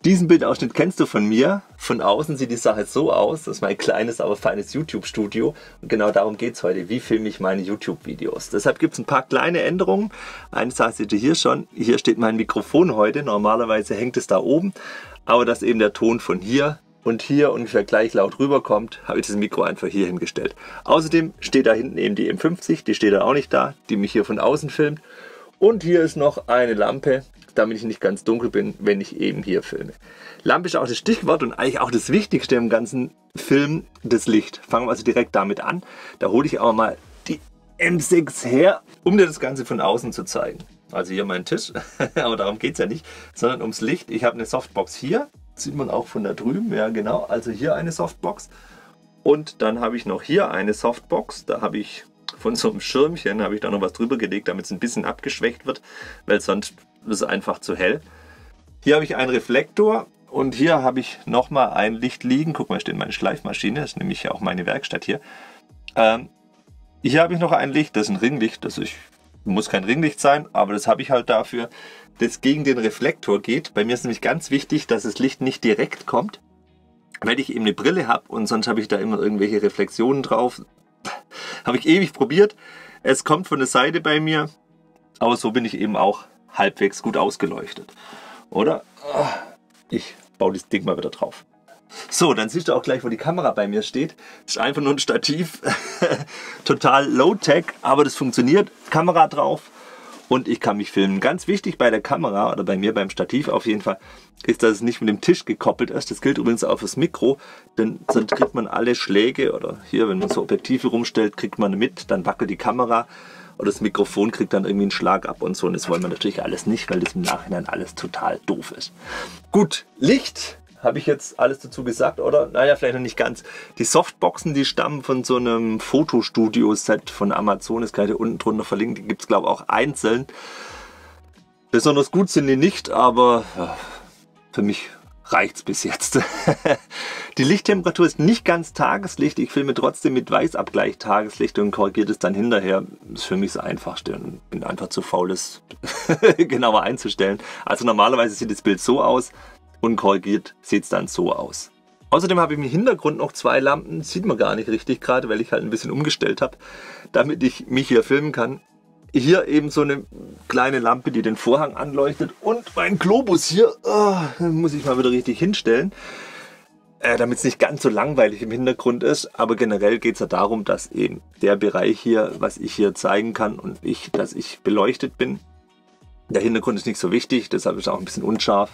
Diesen Bildausschnitt kennst du von mir. Von außen sieht die Sache so aus. Das ist mein kleines, aber feines YouTube-Studio. Und genau darum geht es heute. Wie filme ich meine YouTube-Videos? Deshalb gibt es ein paar kleine Änderungen. Eine Sache seht ihr hier schon. Hier steht mein Mikrofon heute. Normalerweise hängt es da oben. Aber dass eben der Ton von hier und hier ungefähr gleich laut rüberkommt, habe ich das Mikro einfach hier hingestellt. Außerdem steht da hinten eben die M50. Die steht dann auch nicht da, die mich hier von außen filmt. Und hier ist noch eine Lampe, damit ich nicht ganz dunkel bin, wenn ich eben hier filme. Lampe ist auch das Stichwort und eigentlich auch das Wichtigste im ganzen Film, das Licht. Fangen wir also direkt damit an. Da hole ich aber mal die M6 her, um dir das Ganze von außen zu zeigen. Also hier mein Tisch, aber darum geht es ja nicht, sondern ums Licht. Ich habe eine Softbox hier, das sieht man auch von da drüben, ja genau, also hier eine Softbox. Und dann habe ich noch hier eine Softbox, da habe ich von so einem Schirmchen, habe ich da noch was drüber gelegt, damit es ein bisschen abgeschwächt wird, weil sonst ist es einfach zu hell. Hier habe ich einen Reflektor und hier habe ich nochmal ein Licht liegen. Guck mal, steht meine Schleifmaschine, das ist nämlich ja auch meine Werkstatt hier. Hier habe ich noch ein Licht, das ist ein Ringlicht, das muss kein Ringlicht sein, aber das habe ich halt dafür, das gegen den Reflektor geht. Bei mir ist nämlich ganz wichtig, dass das Licht nicht direkt kommt, weil ich eben eine Brille habe und sonst habe ich da immer irgendwelche Reflexionen drauf. Habe ich ewig probiert. Es kommt von der Seite bei mir, aber so bin ich eben auch halbwegs gut ausgeleuchtet. Oder? Ich baue das Ding mal wieder drauf. So, dann siehst du auch gleich, wo die Kamera bei mir steht. Das ist einfach nur ein Stativ. Total low-tech, aber das funktioniert. Kamera drauf und ich kann mich filmen. Ganz wichtig bei der Kamera oder bei mir beim Stativ auf jeden Fall ist, dass es nicht mit dem Tisch gekoppelt ist. Das gilt übrigens auch fürs Mikro, denn sonst kriegt man alle Schläge oder hier, wenn man so Objektive rumstellt, kriegt man mit, dann wackelt die Kamera oder das Mikrofon kriegt dann irgendwie einen Schlag ab und so. Und das wollen wir natürlich alles nicht, weil das im Nachhinein alles total doof ist. Gut, Licht. Habe ich jetzt alles dazu gesagt, oder? Naja, vielleicht noch nicht ganz. Die Softboxen, die stammen von so einem Fotostudio-Set von Amazon. Das kann ich hier unten drunter verlinken. Die gibt es, glaube ich, auch einzeln. Besonders gut sind die nicht, aber ja, für mich reicht es bis jetzt. Die Lichttemperatur ist nicht ganz Tageslicht. Ich filme trotzdem mit Weißabgleich Tageslicht und korrigiere das dann hinterher. Das ist für mich das Einfachste und bin einfach zu faul, das genauer einzustellen. Also normalerweise sieht das Bild so aus. Und korrigiert sieht es dann so aus. Außerdem habe ich im Hintergrund noch zwei Lampen, sieht man gar nicht richtig gerade, weil ich halt ein bisschen umgestellt habe, damit ich mich hier filmen kann. Hier eben so eine kleine Lampe, die den Vorhang anleuchtet und mein Globus hier, muss ich mal wieder richtig hinstellen, damit es nicht ganz so langweilig im Hintergrund ist. Aber generell geht es ja darum, dass eben der Bereich hier, was ich hier zeigen kann und dass ich beleuchtet bin. Der Hintergrund ist nicht so wichtig, deshalb ist er auch ein bisschen unscharf.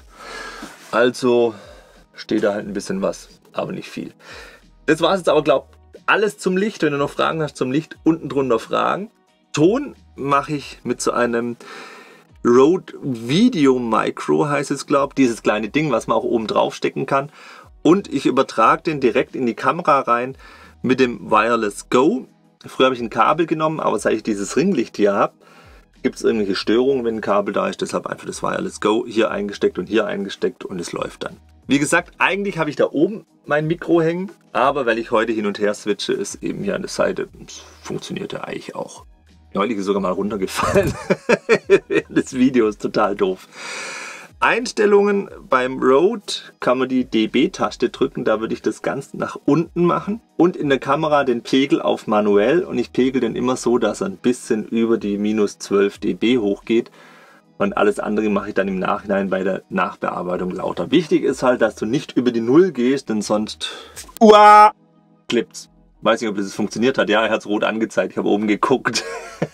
Also steht da halt ein bisschen was, aber nicht viel. Das war es jetzt aber, glaube ich, alles zum Licht. Wenn du noch Fragen hast zum Licht, unten drunter Fragen. Ton mache ich mit so einem Rode Video Micro, heißt es, glaube ich. Dieses kleine Ding, was man auch oben drauf stecken kann. Und ich übertrage den direkt in die Kamera rein mit dem Wireless Go. Früher habe ich ein Kabel genommen, aber seit ich dieses Ringlicht hier habe, gibt es irgendwelche Störungen, wenn ein Kabel da ist. Deshalb einfach das Wireless Go hier eingesteckt und es läuft dann. Wie gesagt, eigentlich habe ich da oben mein Mikro hängen, aber weil ich heute hin und her switche, ist eben hier an der Seite. Das funktioniert ja eigentlich auch. Neulich ist sogar mal runtergefallen. Das Video ist total doof. Einstellungen beim Rode kann man die dB-Taste drücken, da würde ich das Ganze nach unten machen und in der Kamera den Pegel auf manuell und ich pegel den immer so, dass er ein bisschen über die minus 12 dB hochgeht und alles andere mache ich dann im Nachhinein bei der Nachbearbeitung lauter. Wichtig ist halt, dass du nicht über die Null gehst, denn sonst klippt's. Weiß nicht, ob das funktioniert hat. Ja, er hat es rot angezeigt, ich habe oben geguckt.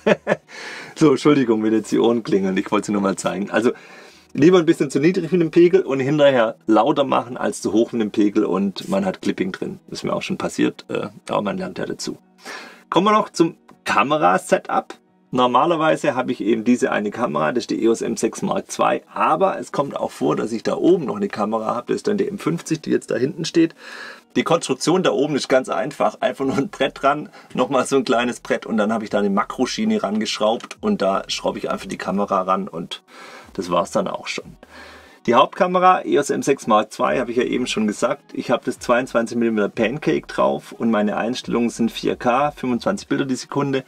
So, Entschuldigung, wenn jetzt die Ohren klingeln, ich wollte es nur mal zeigen. Also lieber ein bisschen zu niedrig mit dem Pegel und hinterher lauter machen als zu hoch mit dem Pegel und man hat Clipping drin. Das ist mir auch schon passiert, aber man lernt ja dazu. Kommen wir noch zum Kamera-Setup. Normalerweise habe ich eben diese eine Kamera, das ist die EOS M6 Mark II, aber es kommt auch vor, dass ich da oben noch eine Kamera habe, das ist dann die M50, die jetzt da hinten steht. Die Konstruktion da oben ist ganz einfach, einfach nur ein Brett dran, nochmal so ein kleines Brett und dann habe ich da eine Makroschiene rangeschraubt und da schraube ich einfach die Kamera ran und das war es dann auch schon. Die Hauptkamera EOS M6 Mark II habe ich ja eben schon gesagt. Ich habe das 22 mm Pancake drauf und meine Einstellungen sind 4K, 25 Bilder die Sekunde,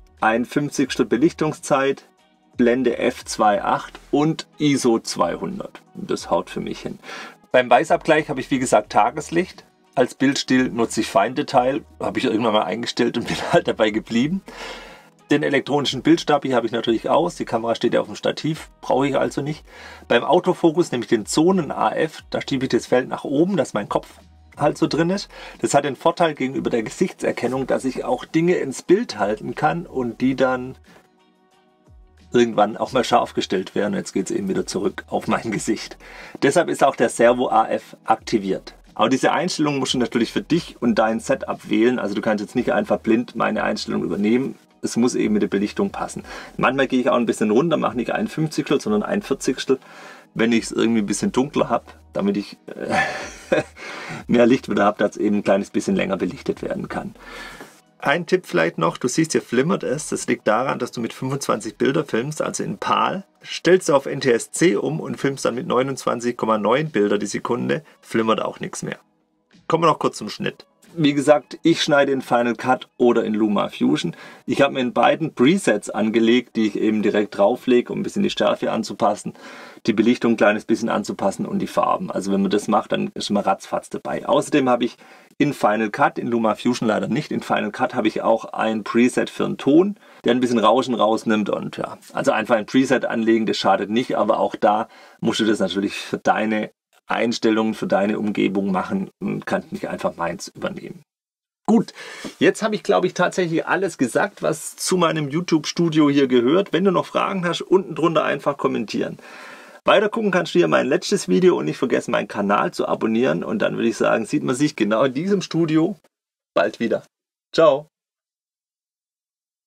51 Belichtungszeit, Blende f2.8 und ISO 200. Das haut für mich hin. Beim Weißabgleich habe ich wie gesagt Tageslicht. Als Bildstil nutze ich Feindetail, habe ich irgendwann mal eingestellt und bin halt dabei geblieben. Den elektronischen Bildstabi habe ich natürlich aus, die Kamera steht ja auf dem Stativ, brauche ich also nicht. Beim Autofokus nehme ich den Zonen AF, da schiebe ich das Feld nach oben, dass mein Kopf halt so drin ist. Das hat den Vorteil gegenüber der Gesichtserkennung, dass ich auch Dinge ins Bild halten kann und die dann irgendwann auch mal scharf gestellt werden. Jetzt geht es eben wieder zurück auf mein Gesicht. Deshalb ist auch der Servo AF aktiviert. Aber diese Einstellung musst du natürlich für dich und dein Setup wählen. Also du kannst jetzt nicht einfach blind meine Einstellung übernehmen. Es muss eben mit der Belichtung passen. Manchmal gehe ich auch ein bisschen runter, mache nicht 1/50, sondern 1/40, wenn ich es irgendwie ein bisschen dunkler habe, damit ich mehr Licht wieder habe, dass es eben ein kleines bisschen länger belichtet werden kann. Ein Tipp vielleicht noch, du siehst, hier flimmert es. Das liegt daran, dass du mit 25 Bilder filmst, also in PAL. Stellst du auf NTSC um und filmst dann mit 29,9 Bilder die Sekunde, flimmert auch nichts mehr. Kommen wir noch kurz zum Schnitt. Wie gesagt, ich schneide in Final Cut oder in LumaFusion. Ich habe mir in beiden Presets angelegt, die ich eben direkt drauflege, um ein bisschen die Schärfe anzupassen, die Belichtung ein kleines bisschen anzupassen und die Farben. Also wenn man das macht, dann ist man ratzfatz dabei. Außerdem habe ich in Final Cut, in LumaFusion leider nicht, in Final Cut habe ich auch ein Preset für einen Ton, der ein bisschen Rauschen rausnimmt und ja, also einfach ein Preset anlegen, das schadet nicht, aber auch da musst du das natürlich für deine Einstellungen, für deine Umgebung machen und kannst nicht einfach meins übernehmen. Gut, jetzt habe ich glaube ich tatsächlich alles gesagt, was zu meinem YouTube-Studio hier gehört. Wenn du noch Fragen hast, unten drunter einfach kommentieren. Weiter gucken kannst du hier mein letztes Video und nicht vergessen, meinen Kanal zu abonnieren. Und dann würde ich sagen, sieht man sich genau in diesem Studio bald wieder. Ciao!